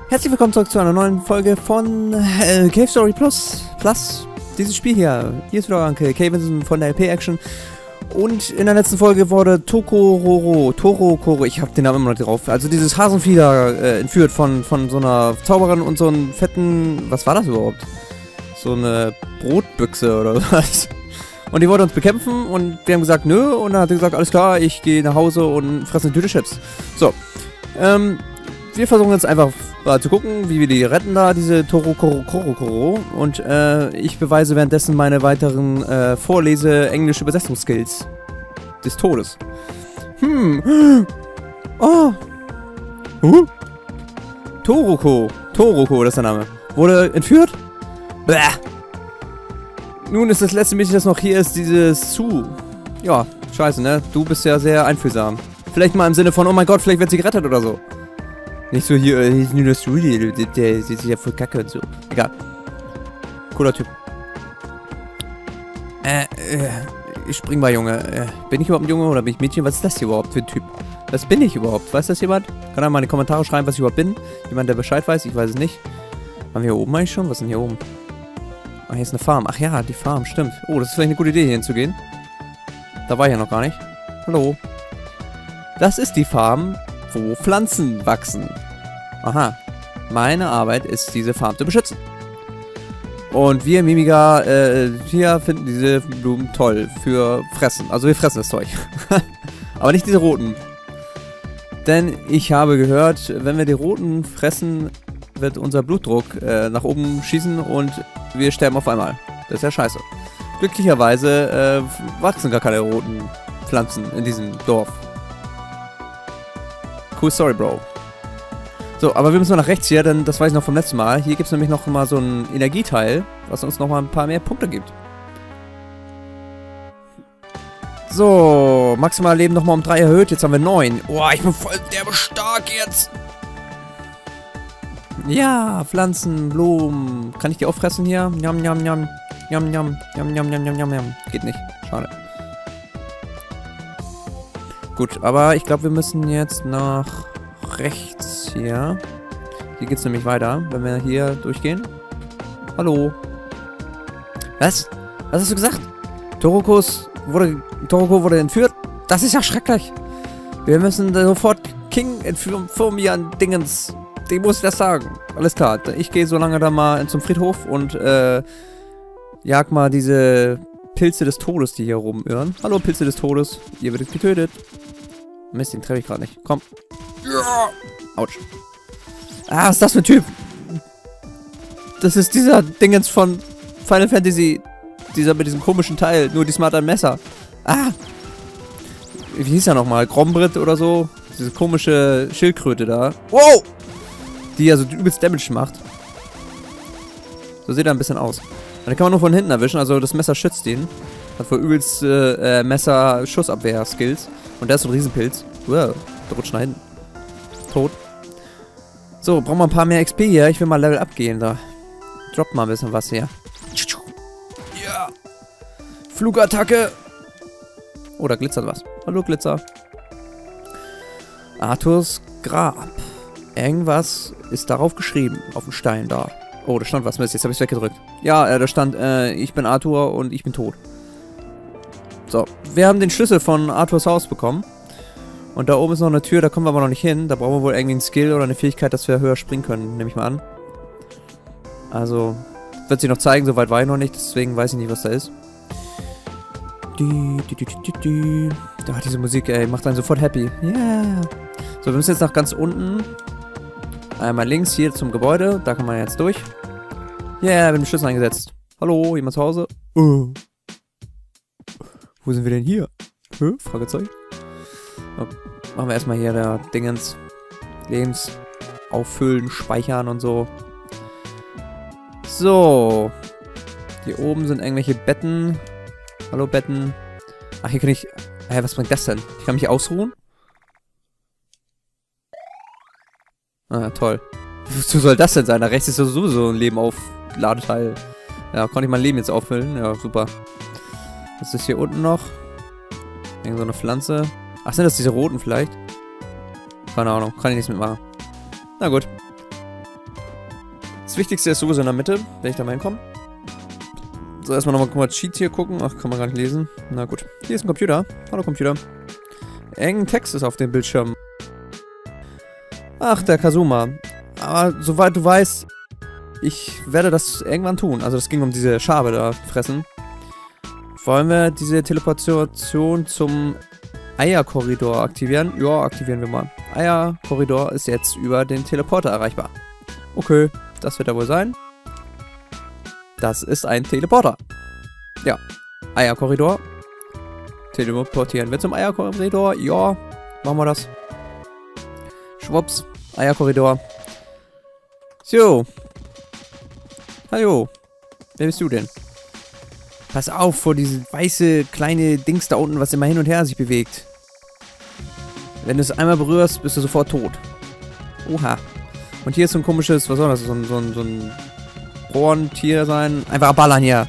Herzlich willkommen zurück zu einer neuen Folge von Cave Story Plus. Dieses Spiel hier. Hier ist wieder Anke, Cavenson von der LP Action. Und in der letzten Folge wurde Torokoro, ich hab den Namen immer noch drauf. Also dieses Hasenvieh da entführt von so einer Zauberin und so einen fetten, was war das überhaupt? So eine Brotbüchse oder was? Und die wollte uns bekämpfen und wir haben gesagt, nö. Und dann hat sie gesagt, alles klar, ich gehe nach Hause und fresse eine Tüte Chips. So, wir versuchen jetzt einfach mal zu gucken, wie wir die retten da, diese Torokoro. Und ich beweise währenddessen meine weiteren Vorlese-Englisch-Übersetzungsskills des Todes. Oh. Toroko, das ist der Name. Wurde entführt? Bäh. Nun ist das letzte Mädchen, das noch hier ist, dieses Su. Ja, scheiße, ne? Du bist ja sehr einfühlsam. Vielleicht mal im Sinne von, oh mein Gott, vielleicht wird sie gerettet oder so. Nicht so hier, ist nur das Su, der sieht sich ja voll kacke und so. Egal. Cooler Typ. Springbar, Junge. Bin ich überhaupt ein Junge oder bin ich Mädchen? Was ist das hier überhaupt für ein Typ? Was bin ich überhaupt? Weiß das jemand? Kann er mal in die Kommentare schreiben, was ich überhaupt bin? Jemand, der Bescheid weiß? Ich weiß es nicht. Waren wir hier oben eigentlich schon? Was ist denn hier oben? Ah, hier ist eine Farm. Ach ja, die Farm, stimmt. Oh, das ist vielleicht eine gute Idee, hier hinzugehen. Da war ich ja noch gar nicht. Hallo. Das ist die Farm, wo Pflanzen wachsen. Aha. Meine Arbeit ist, diese Farm zu beschützen. Und wir Mimiga, hier finden diese Blumen toll für Fressen. Also wir fressen das Zeug. Aber nicht diese roten. Denn ich habe gehört, wenn wir die roten fressen, wird unser Blutdruck nach oben schießen und wir sterben auf einmal. Das ist ja scheiße. Glücklicherweise wachsen gar keine roten Pflanzen in diesem Dorf. Cool Story, Bro. So, aber wir müssen mal nach rechts hier, denn das weiß ich noch vom letzten Mal. Hier gibt es nämlich noch mal so ein Energieteil, was uns noch mal ein paar mehr Punkte gibt. So, maximal Leben noch mal um 3 erhöht. Jetzt haben wir 9. Boah, ich bin voll derbe stark jetzt. Ja, Pflanzen, Blumen. Kann ich die auffressen hier? Njam, njam, njam. Njam, njam, njam, njam, njam, njam, njam. Geht nicht. Schade. Gut, aber ich glaube, wir müssen jetzt nach rechts hier. Hier geht's nämlich weiter, wenn wir hier durchgehen. Hallo. Was? Was hast du gesagt? Toroko wurde entführt? Das ist ja schrecklich. Wir müssen sofort King informieren, Dingens. Dem muss ich das sagen. Alles klar. Ich gehe so lange da mal zum Friedhof und jag mal diese Pilze des Todes, die hier rumirren. Hallo Pilze des Todes. Ihr werdet getötet. Mist, den treffe ich gerade nicht. Komm. Ja. Autsch. Ah, was ist das für ein Typ? Das ist dieser Dingens von Final Fantasy. Dieser mit diesem komischen Teil. Nur diesmal hat er ein Messer. Ah. Wie hieß er nochmal? Grombrit oder so? Diese komische Schildkröte da. Wow! Die ja so übelst Damage macht. So sieht er ein bisschen aus. Den kann man nur von hinten erwischen, also das Messer schützt ihn. Hat wohl übelst Messer-Schussabwehr-Skills. Und der ist so ein Riesenpilz. Wow, der rutscht nach hinten. Tot. So, brauchen wir ein paar mehr XP hier. Ich will mal Level up gehen da. Droppt mal ein bisschen was hier. Ja. Flugattacke. Oh, da glitzert was. Hallo, Glitzer. Arthurs Grab. Irgendwas ist darauf geschrieben, auf dem Stein da. Oh, da stand was. Mist, jetzt habe ich es weggedrückt. Ja, da stand, ich bin Arthur und ich bin tot. So, wir haben den Schlüssel von Arthurs Haus bekommen. Und da oben ist noch eine Tür, da kommen wir aber noch nicht hin. Da brauchen wir wohl irgendwie einen Skill oder eine Fähigkeit, dass wir höher springen können, nehme ich mal an. Also, wird sich noch zeigen, soweit war ich noch nicht, deswegen weiß ich nicht, was da ist. Da, diese Musik, ey, macht einen sofort happy. Yeah. So, wir müssen jetzt nach ganz unten. Einmal links hier zum Gebäude. Da kann man jetzt durch. Ja, yeah, wir haben den Schlüssel eingesetzt. Hallo, jemand zu Hause? Wo sind wir denn hier? Fragezeichen. So, machen wir erstmal hier der Dingens. Lebens auffüllen, speichern und so. So. Hier oben sind irgendwelche Betten. Hallo, Betten. Ach, hier kann ich... Hä, was bringt das denn? Ich kann mich ausruhen? Ah, toll. Wozu soll das denn sein? Da rechts ist ja sowieso ein Leben Ladeteil. Ja, konnte ich mein Leben jetzt auffüllen? Ja, super. Was ist hier unten noch? Irgend so eine Pflanze. Ach, sind das diese roten vielleicht? Keine Ahnung, kann ich nichts mitmachen. Na gut. Wichtigste ist sowieso in der Mitte, wenn ich da mal hinkomme. So, erstmal nochmal kurz Cheat hier gucken. Ach, kann man gar nicht lesen. Na gut. Hier ist ein Computer. Hallo, Computer. Irgendein Text ist auf dem Bildschirm. Ach, der Kazuma. Aber soweit du weißt, ich werde das irgendwann tun. Also, es ging um diese Schabe da fressen. Wollen wir diese Teleportation zum Eierkorridor aktivieren? Ja, aktivieren wir mal. Eierkorridor ist jetzt über den Teleporter erreichbar. Okay, das wird er wohl sein. Das ist ein Teleporter. Ja, Eierkorridor. Teleportieren wir zum Eierkorridor. Ja, machen wir das. Schwupps, Eierkorridor. So. Hallo. Wer bist du denn? Pass auf vor diese weiße kleine Dings da unten, was immer hin und her sich bewegt. Wenn du es einmal berührst, bist du sofort tot. Oha. Und hier ist so ein komisches, was soll das? So ein Rohrentier sein. Einfach ballern hier.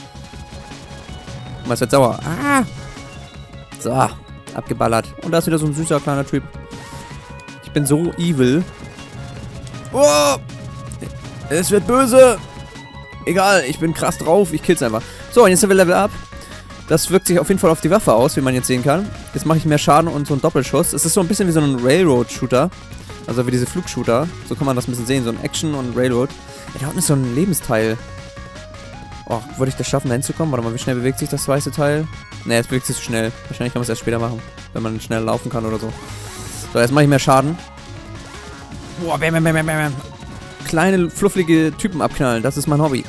Was wird sauer? Ah! So, abgeballert. Und da ist wieder so ein süßer kleiner Typ. Ich bin so evil. Oh! Es wird böse! Egal, ich bin krass drauf. Ich kill's einfach. So, und jetzt sind wir Level Up. Das wirkt sich auf jeden Fall auf die Waffe aus, wie man jetzt sehen kann. Jetzt mache ich mehr Schaden und so einen Doppelschuss. Es ist so ein bisschen wie so ein Railroad-Shooter. Also wie diese Flugshooter. So kann man das ein bisschen sehen. So ein Action und Railroad. Ja, da unten ist so ein Lebensteil. Oh, würde ich das schaffen, da hinzukommen? Warte mal, wie schnell bewegt sich das weiße Teil? Ne, es bewegt sich zu schnell. Wahrscheinlich kann man es erst später machen. Wenn man schnell laufen kann oder so. So, jetzt mache ich mehr Schaden. Boah, bam, bam, bam, bam, bam. Kleine, fluffige Typen abknallen. Das ist mein Hobby.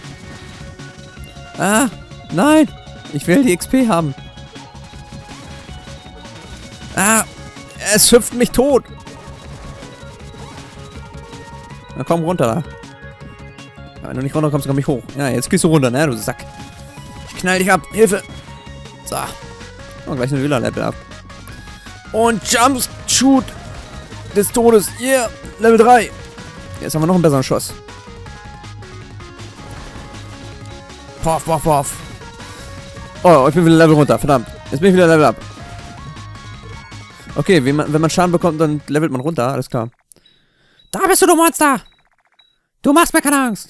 Ah, nein. Ich will die XP haben. Ah, es hüpft mich tot. Na komm runter da. Ja, wenn du nicht runterkommst, komm ich hoch. Ja, jetzt gehst du runter, ne, du Sack. Ich knall dich ab. Hilfe. So. Oh, gleich eine Villa-Level ab. Und Jump Shoot des Todes. Yeah, Level 3. Jetzt haben wir noch einen besseren Schuss. Poff, poff, poff. Oh, ich bin wieder Level runter. Verdammt. Jetzt bin ich wieder Level up. Okay, wenn man Schaden bekommt, dann levelt man runter. Alles klar. Da bist du Monster! Du machst mir keine Angst!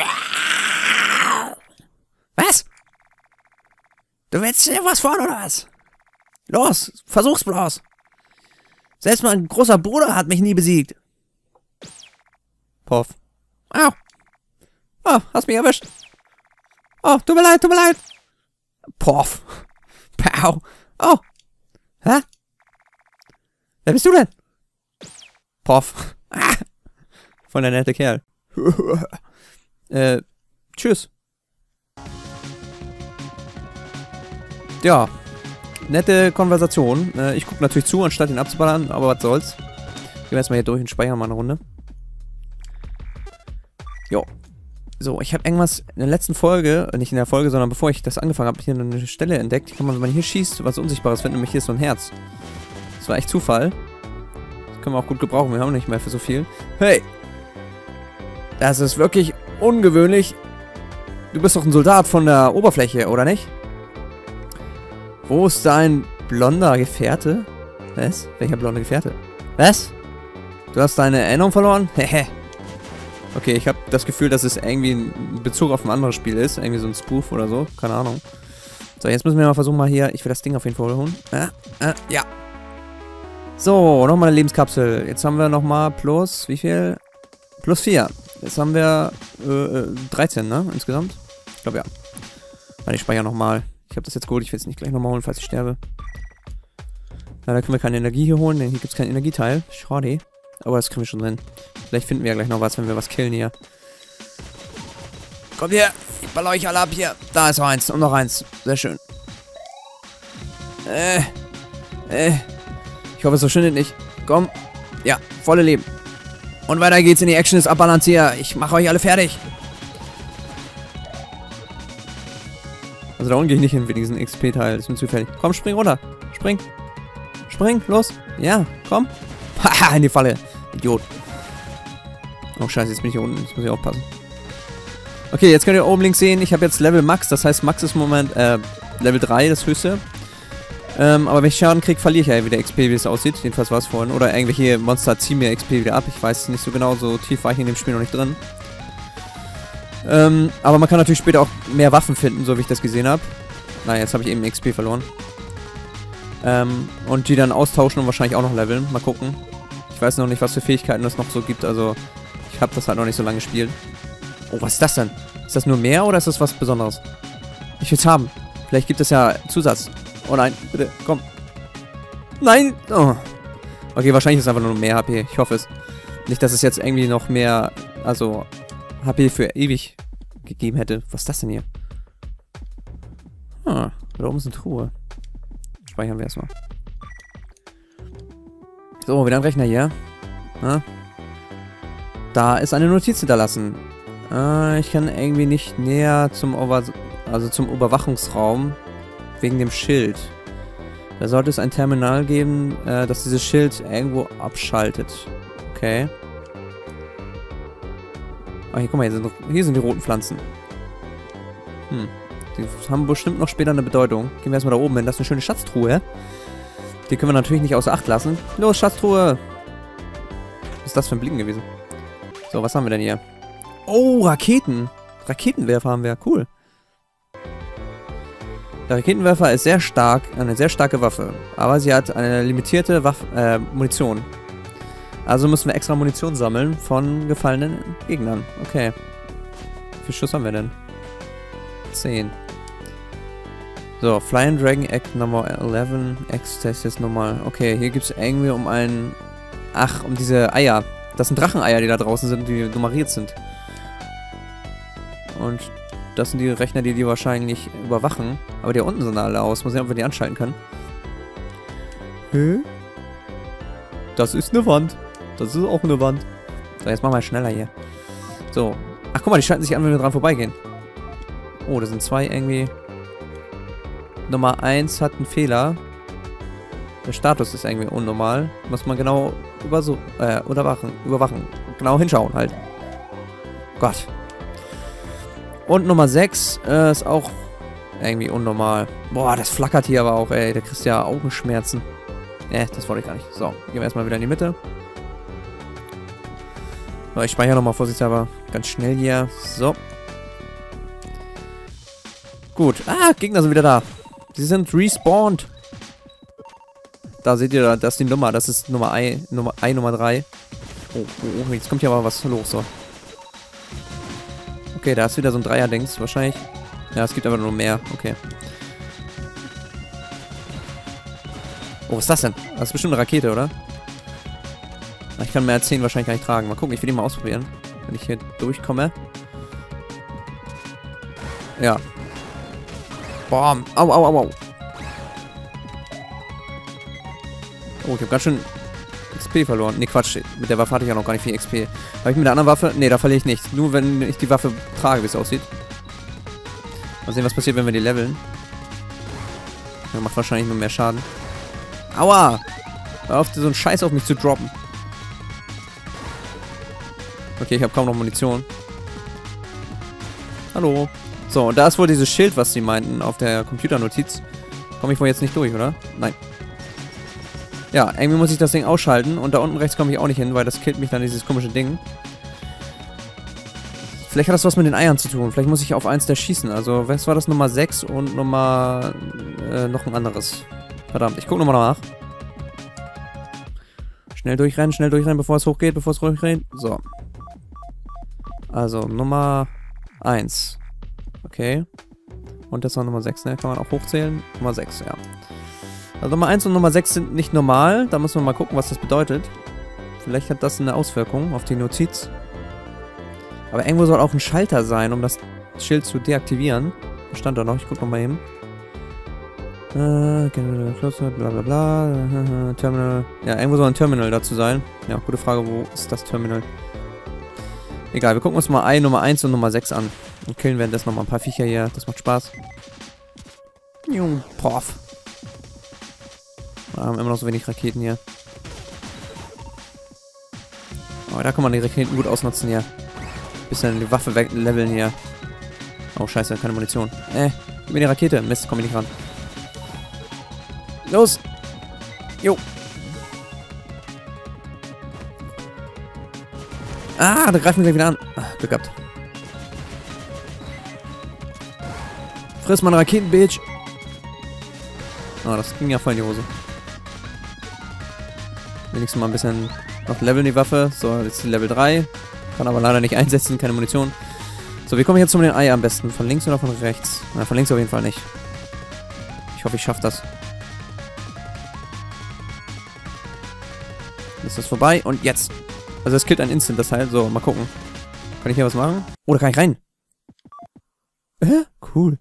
Was? Du willst dir was vor, oder was? Los, versuch's bloß! Selbst mein großer Bruder hat mich nie besiegt. Poff. Au! Oh, hast mich erwischt. Oh, tut mir leid, tut mir leid. Poff. Pow. Oh. Hä? Wer bist du denn? Poff. Ah. Voll der nette Kerl. Tschüss. Ja. Nette Konversation. Ich gucke natürlich zu, anstatt ihn abzuballern, aber was soll's. Gehen wir erstmal hier durch und speichern mal eine Runde. Jo. So, ich habe irgendwas in der letzten Folge, nicht in der Folge, sondern bevor ich das angefangen habe, hier eine Stelle entdeckt. Hier kann man, wenn man hier schießt, was Unsichtbares findet, nämlich hier ist so ein Herz. Das war echt Zufall. Das können wir auch gut gebrauchen, wir haben nicht mehr für so viel. Hey! Das ist wirklich ungewöhnlich. Du bist doch ein Soldat von der Oberfläche, oder nicht? Wo ist dein blonder Gefährte? Was? Welcher blonde Gefährte? Was? Du hast deine Erinnerung verloren? Hehe. Okay, ich habe das Gefühl, dass es irgendwie ein Bezug auf ein anderes Spiel ist. Irgendwie so ein Spoof oder so. Keine Ahnung. So, jetzt müssen wir mal versuchen, mal hier... Ich will das Ding auf jeden Fall holen. Ja. So, nochmal eine Lebenskapsel. Jetzt haben wir nochmal plus... Wie viel? Plus 4. Jetzt haben wir 13, ne? Insgesamt. Ich glaube, ja. Warte, ich speichere nochmal. Ich habe das jetzt geholt. Ich will es nicht gleich nochmal holen, falls ich sterbe. Leider können wir keine Energie hier holen, denn hier gibt es kein Energieteil. Schade. Aber das kriegen wir schon drin. Vielleicht finden wir ja gleich noch was, wenn wir was killen hier. Kommt her! Ich baller euch alle ab hier. Da ist noch eins. Und noch eins. Sehr schön. Ich hoffe, es verschwindet nicht. Komm. Ja, volle Leben. Und weiter geht's in die Action des Abballerns hier. Ich mache euch alle fertig. Also da unten gehe ich nicht hin für diesen XP-Teil. Das ist mir zu fertig. Komm, spring runter. Spring. Spring, los. Ja, komm. Haha, in die Falle. Idiot. Oh, scheiße, jetzt bin ich hier unten. Jetzt muss ich aufpassen. Okay, jetzt könnt ihr oben links sehen, ich habe jetzt Level Max. Das heißt, Max ist im Moment Level 3, das höchste. Aber wenn ich Schaden kriege, verliere ich ja wieder XP, wie es aussieht. Jedenfalls war es vorhin. Oder irgendwelche Monster ziehen mir XP wieder ab. Ich weiß es nicht so genau. So tief war ich in dem Spiel noch nicht drin. Aber man kann natürlich später auch mehr Waffen finden, so wie ich das gesehen habe. Na, jetzt habe ich eben XP verloren. Und die dann austauschen und wahrscheinlich auch noch leveln. Mal gucken. Ich weiß noch nicht, was für Fähigkeiten es noch so gibt. Also, ich habe das halt noch nicht so lange gespielt. Oh, was ist das denn? Ist das nur mehr oder ist das was Besonderes? Ich will es haben. Vielleicht gibt es ja Zusatz. Oh nein, bitte, komm. Nein! Oh. Okay, wahrscheinlich ist es einfach nur mehr HP. Ich hoffe es. Nicht, dass es jetzt irgendwie noch mehr, also, HP für ewig gegeben hätte. Was ist das denn hier? Ah, da oben ist eine Truhe. Speichern wir erstmal. So, wieder ein Rechner hier. Na? Da ist eine Notiz hinterlassen. Ich kann irgendwie nicht näher zum zum Überwachungsraum wegen dem Schild. Da sollte es ein Terminal geben, das dieses Schild irgendwo abschaltet. Okay. Ah, hier, guck mal, hier sind die roten Pflanzen. Die haben bestimmt noch später eine Bedeutung. Gehen wir erstmal da oben hin. Das ist eine schöne Schatztruhe. Die können wir natürlich nicht außer Acht lassen. Los, Schatztruhe! Was ist das für ein Blinken gewesen? So, was haben wir denn hier? Oh, Raketen! Raketenwerfer haben wir. Cool. Der Raketenwerfer ist sehr stark, eine sehr starke Waffe. Aber sie hat eine limitierte Munition. Also müssen wir extra Munition sammeln von gefallenen Gegnern. Okay. Wie viel Schuss haben wir denn? 10. So, Flying Dragon Act Nummer 11. X-Test ist normal. Okay, hier gibt es irgendwie um einen... Ach, um diese Eier. Das sind Dracheneier, die da draußen sind, die nummeriert sind. Und das sind die Rechner, die wahrscheinlich überwachen. Aber die unten sind alle aus. Mal sehen, ob wir die anschalten können. Hä? Das ist eine Wand. Das ist auch eine Wand. So, jetzt machen wir schneller hier. So. Ach, guck mal, die schalten sich an, wenn wir dran vorbeigehen. Oh, da sind zwei irgendwie... Nummer 1 hat einen Fehler. Der Status ist irgendwie unnormal. Muss man genau überwachen. Genau hinschauen halt. Gott. Und Nummer 6 ist auch irgendwie unnormal. Boah, das flackert hier aber auch, ey. Da kriegst du ja Augenschmerzen. Das wollte ich gar nicht. So, gehen wir erstmal wieder in die Mitte. So, ich speichere nochmal vorsichtshalber ganz schnell hier. So. Gut. Ah, Gegner sind wieder da. Sie sind respawned. Da seht ihr, das ist die Nummer. Das ist Nummer 3. Oh, jetzt kommt hier aber was los, so. Okay, da ist wieder so ein Dreier-Dings, wahrscheinlich. Ja, es gibt aber nur mehr. Okay. Oh, was ist das denn? Das ist bestimmt eine Rakete, oder? Ich kann mehr als 10 wahrscheinlich gar nicht tragen. Mal gucken, ich will die mal ausprobieren. Wenn ich hier durchkomme. Ja. Bam. Au, au, au, au. Oh, ich habe ganz schön XP verloren. Ne, Quatsch. Mit der Waffe hatte ich ja noch gar nicht viel XP. Habe ich mit der anderen Waffe... Ne, da verliere ich nicht. Nur wenn ich die Waffe trage, wie es aussieht. Mal sehen, was passiert, wenn wir die leveln. Das macht wahrscheinlich nur mehr Schaden. Aua! Hör auf, so einen Scheiß auf mich zu droppen. Okay, ich habe kaum noch Munition. Hallo. So, und da ist wohl dieses Schild, was sie meinten auf der Computernotiz. Komme ich wohl jetzt nicht durch, oder? Nein. Ja, irgendwie muss ich das Ding ausschalten. Und da unten rechts komme ich auch nicht hin, weil das killt mich dann, dieses komische Ding. Vielleicht hat das was mit den Eiern zu tun. Vielleicht muss ich auf eins der schießen. Also, was war das? Nummer 6 und Nummer... noch ein anderes. Verdammt, ich gucke nochmal nach. Schnell durchrennen, bevor es hochgeht, bevor es hochgeht. So. Also, Nummer 1. Okay. Und das war Nummer 6, ne? Kann man auch hochzählen? Nummer 6, ja. Also Nummer 1 und Nummer 6 sind nicht normal. Da müssen wir mal gucken, was das bedeutet. Vielleicht hat das eine Auswirkung auf die Notiz. Aber irgendwo soll auch ein Schalter sein, um das Schild zu deaktivieren. Was stand da noch? Ich guck nochmal eben. Bla bla bla. Terminal. Ja, irgendwo soll ein Terminal dazu sein. Ja, gute Frage, wo ist das Terminal? Egal, wir gucken uns mal Nummer 1 und Nummer 6 an. Und killen währenddessen nochmal ein paar Viecher hier. Das macht Spaß. Poff. Wir haben immer noch so wenig Raketen hier. Oh, da kann man die Raketen gut ausnutzen hier. Bisschen die Waffe wegleveln hier. Oh, scheiße, keine Munition. Gib mir die Rakete. Mist, komm ich nicht ran. Los! Jo! Ah, da greifen wir gleich wieder an. Glück gehabt. Friss mal Raketen, Bitch. Oh, das ging ja voll in die Hose. Wenigstens mal ein bisschen noch leveln die Waffe. So, jetzt die Level 3. Kann aber leider nicht einsetzen, keine Munition. So, wie komme ich jetzt zu dem Ei am besten? Von links oder von rechts? Na, von links auf jeden Fall nicht. Ich hoffe, ich schaffe das. Ist das vorbei? Und jetzt. Also es killt ein Instant, das halt. So, mal gucken. Kann ich hier was machen? Oh, da kann ich rein. Cool.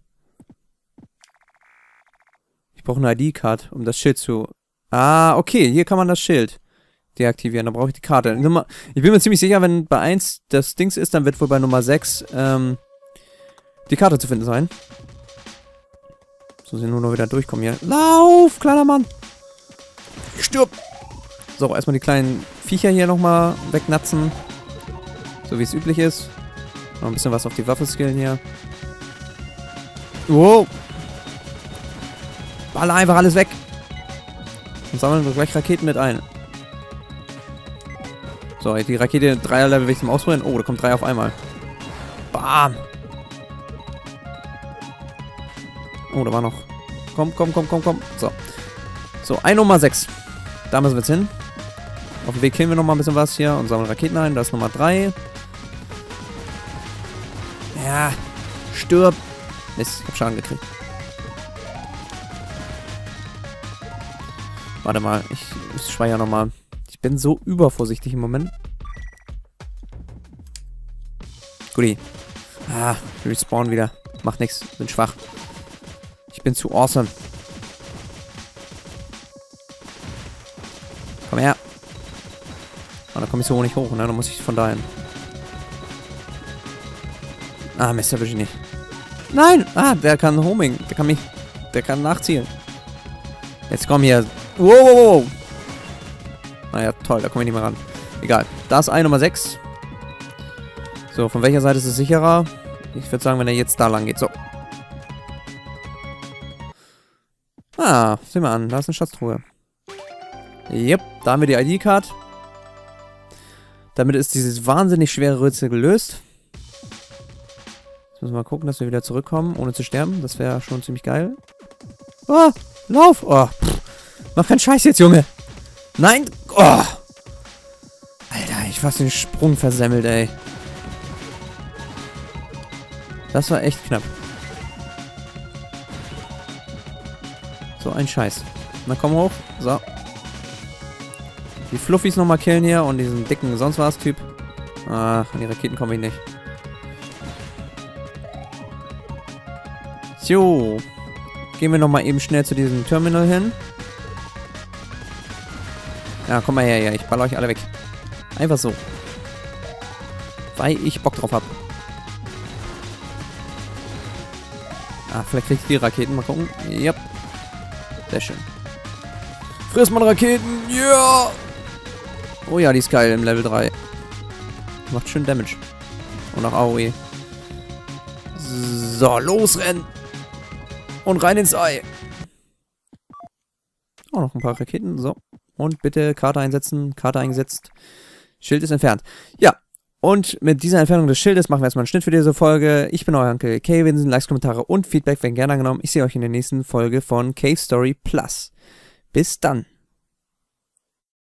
Ich brauche eine ID-Card, um das Schild zu... Ah, okay. Hier kann man das Schild deaktivieren. Da brauche ich die Karte. Ich bin mir ziemlich sicher, wenn bei 1 das Dings ist, dann wird wohl bei Nummer 6 die Karte zu finden sein. So, sie nur noch wieder durchkommen hier. Lauf, kleiner Mann! Stirb! So, erstmal die kleinen Viecher hier nochmal wegnatzen. So wie es üblich ist. Noch ein bisschen was auf die Waffe skillen hier. Wow! Baller einfach alles weg! Und sammeln wir gleich Raketen mit ein. So, die Rakete 3er Level will ich zum Ausprobieren. Oh, da kommt 3 auf einmal. Bam! Oh, da war noch. Komm. So. So, Nummer 6. Da müssen wir jetzt hin. Auf dem Weg killen wir noch mal ein bisschen was hier und sammeln Raketen ein. Da ist Nummer 3. Ja. Stirb. Mist, ich hab Schaden gekriegt. Warte mal, ich speichere noch mal. Ich bin so übervorsichtig im Moment. Guti. Ah, respawn wieder. Macht nichts, bin schwach. Ich bin zu awesome. Komm her. Oh, da komme ich so nicht hoch, ne? Da muss ich von dahin. Ah, Mist, erwische ich nicht. Nein! Ah, der kann Homing. Der kann nachzielen. Jetzt komm hier. Wow. Naja, toll, da komme ich nicht mehr ran. Egal. Da ist Nummer 6. So, von welcher Seite ist es sicherer? Ich würde sagen, wenn er jetzt da lang geht. So. Ah, sehen wir an. Da ist eine Schatztruhe. Yep, da haben wir die ID-Card. Damit ist dieses wahnsinnig schwere Rätsel gelöst. Jetzt müssen wir mal gucken, dass wir wieder zurückkommen, ohne zu sterben. Das wäre schon ziemlich geil. Ah, lauf! Oh, mach keinen Scheiß jetzt, Junge! Nein! Oh! Alter, ich fast den Sprung versemmelt, ey. Das war echt knapp. So ein Scheiß. Na komm hoch. So. Die Fluffis nochmal killen hier und diesen dicken sonst was Typ. Ah, an die Raketen komme ich nicht. So. Gehen wir nochmal eben schnell zu diesem Terminal hin. Ja, komm mal her, ja. Ich baller euch alle weg. Einfach so. Weil ich Bock drauf habe. Ah, vielleicht krieg ich die Raketen. Mal gucken. Yep. Sehr schön. Friss mal Raketen. Ja! Yeah! Oh ja, die ist geil im Level 3. Macht schön Damage. Und auch AOE. So, losrennen. Und rein ins Ei. Oh, noch ein paar Raketen. So. Und bitte Karte einsetzen. Karte eingesetzt. Schild ist entfernt. Ja. Und mit dieser Entfernung des Schildes machen wir erstmal einen Schnitt für diese Folge. Ich bin euer Onkel Kevin. Likes, Kommentare und Feedback werden gerne angenommen. Ich sehe euch in der nächsten Folge von Cave Story Plus. Bis dann.